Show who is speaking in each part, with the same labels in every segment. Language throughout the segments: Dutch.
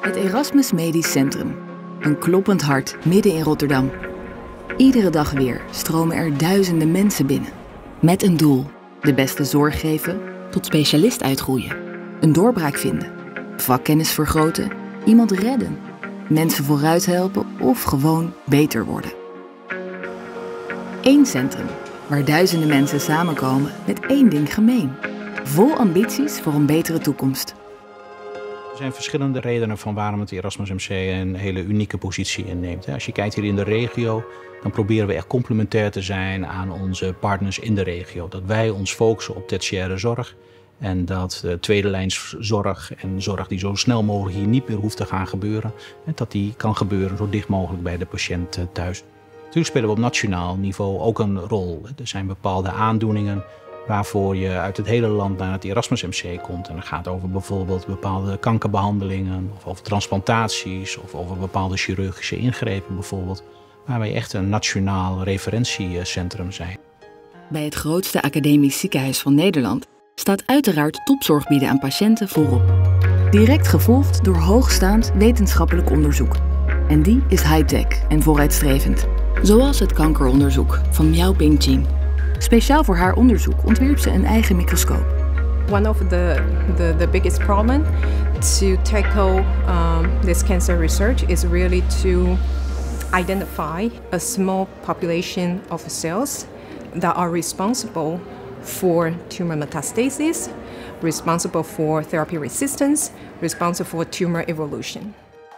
Speaker 1: Het Erasmus Medisch Centrum. Een kloppend hart midden in Rotterdam. Iedere dag weer stromen er duizenden mensen binnen. Met een doel. De beste zorg geven tot specialist uitgroeien. Een doorbraak vinden. Vakkennis vergroten. Iemand redden. Mensen vooruit helpen of gewoon beter worden. Eén centrum waar duizenden mensen samenkomen met één ding gemeen. Vol ambities voor een betere toekomst.
Speaker 2: Er zijn verschillende redenen van waarom het Erasmus MC een hele unieke positie inneemt. Als je kijkt hier in de regio, dan proberen we echt complementair te zijn aan onze partners in de regio. Dat wij ons focussen op tertiaire zorg en dat tweede lijns zorg en zorg die zo snel mogelijk hier niet meer hoeft te gaan gebeuren, dat die kan gebeuren zo dicht mogelijk bij de patiënt thuis. Natuurlijk spelen we op nationaal niveau ook een rol. Er zijn bepaalde aandoeningen waarvoor je uit het hele land naar het Erasmus MC komt. En dat gaat over bijvoorbeeld bepaalde kankerbehandelingen, of over transplantaties, of over bepaalde chirurgische ingrepen bijvoorbeeld, waar wij echt een nationaal referentiecentrum zijn.
Speaker 1: Bij het grootste academisch ziekenhuis van Nederland staat uiteraard topzorg bieden aan patiënten voorop. Direct gevolgd door hoogstaand wetenschappelijk onderzoek. En die is high-tech en vooruitstrevend. Zoals het kankeronderzoek van Miao Pingqing. Speciaal voor haar onderzoek ontwierp ze een eigen microscoop.
Speaker 3: One of the biggest problem to tackle this cancer research is really to identify a small population of cells that are responsible for tumor metastasis, responsible for therapy resistance, responsible for tumor evolution.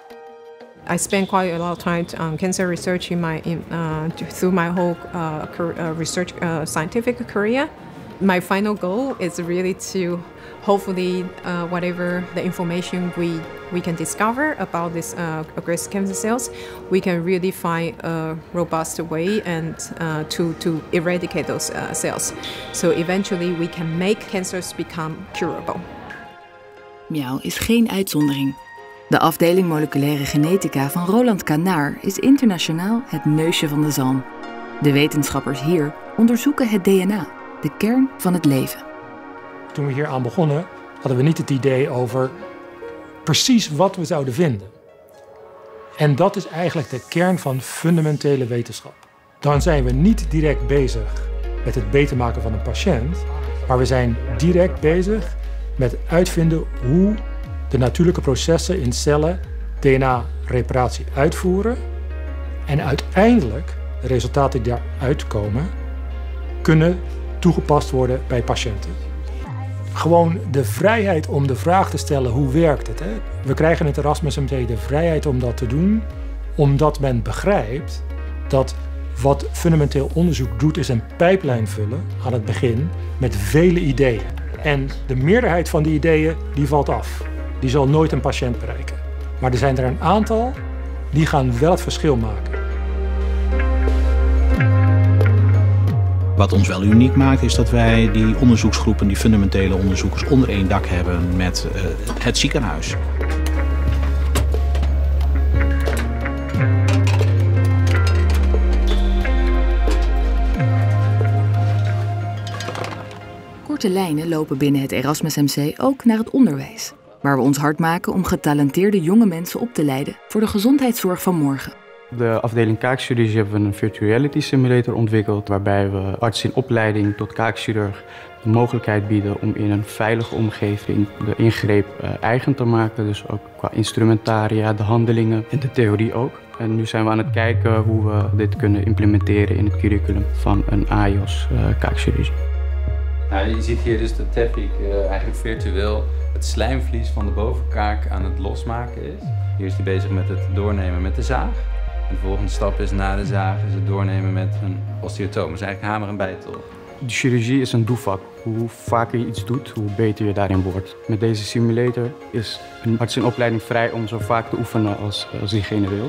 Speaker 3: I spent quite a lot of time on cancer research through my whole research scientific career. My final goal is really to hopefully whatever the information we can discover about this aggressive cancer cells, we can really find a robust way and to eradicate those cells. So eventually we can make cancers become curable.
Speaker 1: Miao is geen uitzondering. De afdeling moleculaire genetica van Roland Kanaar is internationaal het neusje van de zalm. De wetenschappers hier onderzoeken het DNA, de kern van het leven.
Speaker 4: Toen we hier aan begonnen, hadden we niet het idee over precies wat we zouden vinden. En dat is eigenlijk de kern van fundamentele wetenschap. Dan zijn we niet direct bezig met het beter maken van een patiënt, maar we zijn direct bezig met het uitvinden hoe de natuurlijke processen in cellen DNA-reparatie uitvoeren en uiteindelijk de resultaten die daaruit komen kunnen toegepast worden bij patiënten. Gewoon de vrijheid om de vraag te stellen hoe werkt het. Hè? We krijgen in het Erasmus MC de vrijheid om dat te doen, omdat men begrijpt dat wat fundamenteel onderzoek doet is een pijplijn vullen aan het begin met vele ideeën. En de meerderheid van die ideeën die valt af. Die zal nooit een patiënt bereiken. Maar er zijn er een aantal die gaan wel het verschil maken.
Speaker 2: Wat ons wel uniek maakt is dat wij die onderzoeksgroepen, die fundamentele onderzoekers, onder één dak hebben met het ziekenhuis.
Speaker 1: Korte lijnen lopen binnen het Erasmus MC ook naar het onderwijs, waar we ons hard maken om getalenteerde jonge mensen op te leiden voor de gezondheidszorg van morgen.
Speaker 5: Op de afdeling kaakchirurgie hebben we een virtual reality simulator ontwikkeld, waarbij we artsen in opleiding tot kaakchirurg de mogelijkheid bieden om in een veilige omgeving de ingreep eigen te maken. Dus ook qua instrumentaria, de handelingen en de theorie ook. En nu zijn we aan het kijken hoe we dit kunnen implementeren in het curriculum van een AIOS kaakchirurgie.
Speaker 6: Nou, je ziet hier dus dat Tefik eigenlijk virtueel het slijmvlies van de bovenkaak aan het losmaken is. Hier is hij bezig met het doornemen met de zaag. En de volgende stap is na de zaag is het doornemen met een osteotoom. Dus eigenlijk hamer en bijtel.
Speaker 5: De chirurgie is een doevak. Hoe vaker je iets doet, hoe beter je daarin wordt. Met deze simulator is een arts in opleiding vrij om zo vaak te oefenen als diegene wil.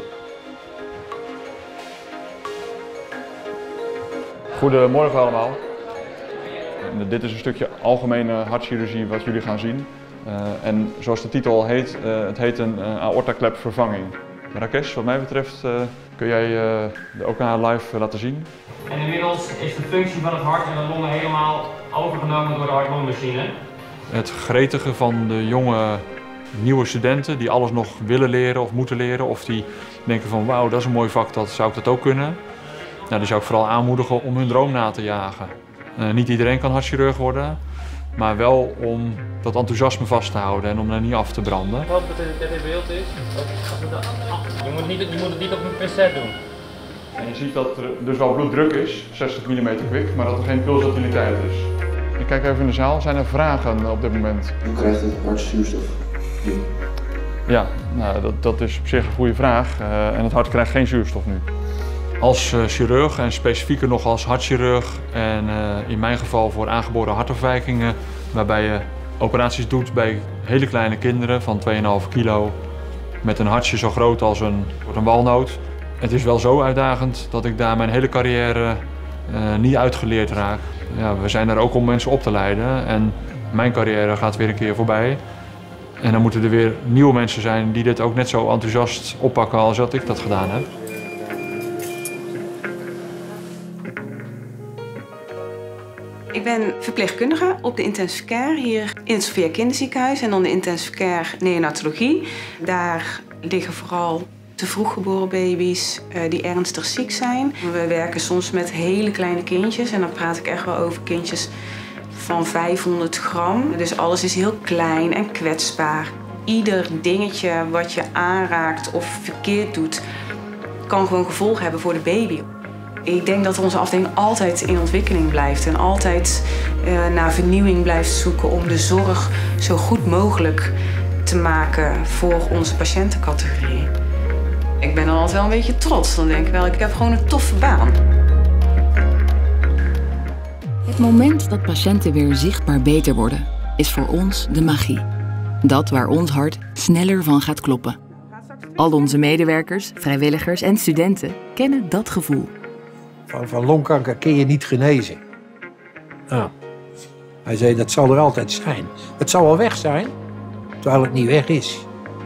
Speaker 7: Goedemorgen allemaal. Dit is een stukje algemene hartchirurgie wat jullie gaan zien. En zoals de titel al heet, het heet een aortaklepvervanging. Rakesh, wat mij betreft kun jij de OKH live laten zien.
Speaker 8: En inmiddels is de functie van het hart en de longen helemaal overgenomen door de hart-longmachine.
Speaker 7: Het gretige van de jonge nieuwe studenten die alles nog willen leren of moeten leren. Of die denken van wauw, dat is een mooi vak, zou ik dat ook kunnen. Nou, die zou ik vooral aanmoedigen om hun droom na te jagen. Niet iedereen kan hartchirurg worden, maar wel om dat enthousiasme vast te houden en om er niet af te branden.
Speaker 8: Wat dit in beeld is, je moet het niet op een pincet doen.
Speaker 7: En je ziet dat er dus wel bloeddruk is, 60 mm kwik, maar dat er geen pulsatiliteit is. Ik kijk even in de zaal, zijn er vragen op dit moment?
Speaker 9: Hoe krijgt het hart zuurstof?
Speaker 7: Ja, nou, dat is op zich een goede vraag en het hart krijgt geen zuurstof nu. Als chirurg en specifieker nog als hartchirurg en in mijn geval voor aangeboren hartafwijkingen, waarbij je operaties doet bij hele kleine kinderen van 2,5 kilo met een hartje zo groot als een walnoot. Het is wel zo uitdagend dat ik daar mijn hele carrière niet uitgeleerd raak. Ja, we zijn er ook om mensen op te leiden en mijn carrière gaat weer een keer voorbij. En dan moeten er weer nieuwe mensen zijn die dit ook net zo enthousiast oppakken als dat ik dat gedaan heb.
Speaker 10: Ik ben verpleegkundige op de intensive care hier in het Sophia Kinderziekenhuis en dan de intensive care neonatologie. Daar liggen vooral te vroeg geboren baby's die ernstig ziek zijn. We werken soms met hele kleine kindjes en dan praat ik echt wel over kindjes van 500 gram. Dus alles is heel klein en kwetsbaar. Ieder dingetje wat je aanraakt of verkeerd doet, kan gewoon gevolgen hebben voor de baby. Ik denk dat onze afdeling altijd in ontwikkeling blijft en altijd naar vernieuwing blijft zoeken om de zorg zo goed mogelijk te maken voor onze patiëntencategorie. Ik ben dan altijd wel een beetje trots. Dan denk ik wel, ik heb gewoon een toffe baan.
Speaker 1: Het moment dat patiënten weer zichtbaar beter worden, is voor ons de magie. Dat waar ons hart sneller van gaat kloppen. Al onze medewerkers, vrijwilligers en studenten kennen dat gevoel.
Speaker 11: Van longkanker kun je niet genezen. Nou, hij zei, dat zal er altijd zijn. Het zal wel weg zijn, terwijl het niet weg is.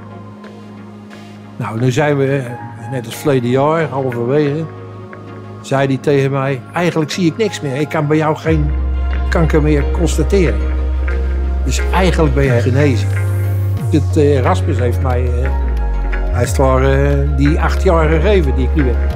Speaker 11: Nou, nu zijn we, net als verleden jaar, halverwege, zei hij tegen mij, eigenlijk zie ik niks meer. Ik kan bij jou geen kanker meer constateren. Dus eigenlijk ben je genezen. Het Erasmus heeft mij, hij is daar die 8 jaar gegeven die ik nu heb.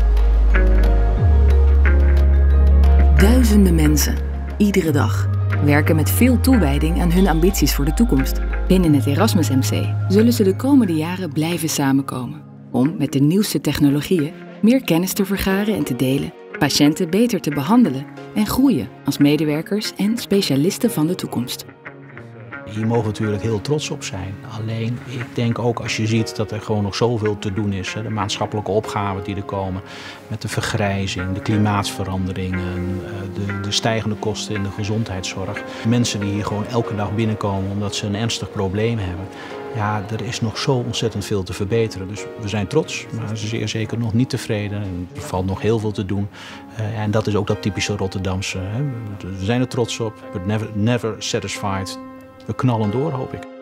Speaker 1: Duizenden mensen, iedere dag, werken met veel toewijding aan hun ambities voor de toekomst. Binnen het Erasmus MC zullen ze de komende jaren blijven samenkomen om met de nieuwste technologieën meer kennis te vergaren en te delen, patiënten beter te behandelen en groeien als medewerkers en specialisten van de toekomst.
Speaker 2: Hier mogen we natuurlijk heel trots op zijn. Alleen, ik denk ook als je ziet dat er gewoon nog zoveel te doen is. De maatschappelijke opgaven die er komen met de vergrijzing, de klimaatsveranderingen, de stijgende kosten in de gezondheidszorg. Mensen die hier gewoon elke dag binnenkomen omdat ze een ernstig probleem hebben. Ja, er is nog zo ontzettend veel te verbeteren. Dus we zijn trots, maar zeer zeker nog niet tevreden. En er valt nog heel veel te doen. En dat is ook dat typische Rotterdamse. We zijn er trots op, but never satisfied. We knallen door, hoop ik.